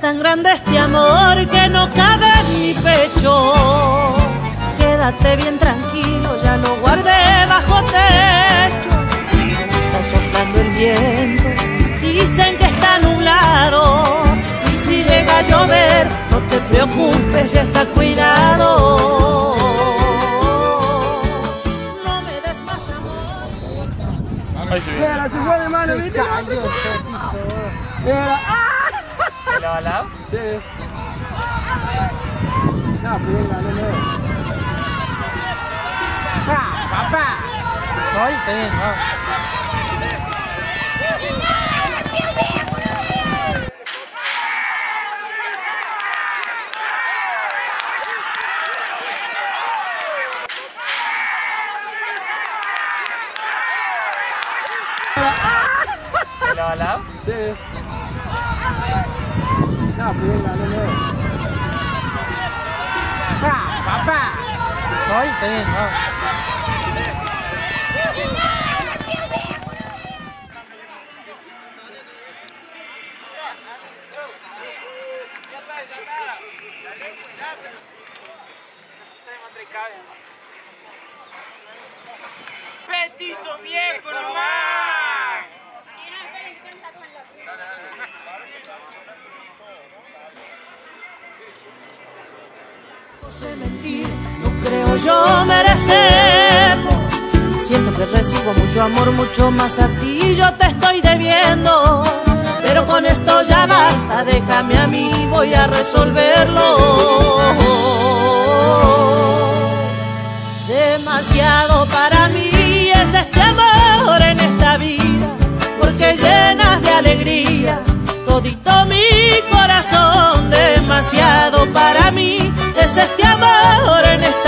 tan grande este amor que no cabe en mi pecho. Quédate bien tranquilo, ya lo guardé bajo techo. Está soplando el viento, dicen que está nublado. Y si llega a llover, no te preocupes, ya está cuidado. No me des más amor. Mira, se fue de mano, ¿viste? Mira. ¿Te lo balado? Sí. No, pero venga, no me des. ¡Papá! No, está bien, no. ¿Te lo balado? Sí. No, pero venga, no me des. ¡Papá! No, está bien, no. ¡Petizo viejo nomás! No sé mentir, no creo yo merecerlo. Siento que recibo mucho amor, mucho más a ti, yo te estoy debiendo. Pero con esto ya basta, déjame a mí, voy a resolverlo. Demasiado para mí es este amor en esta vida, porque llenas de alegría todito mi corazón. Demasiado para mí es este amor en esta vida.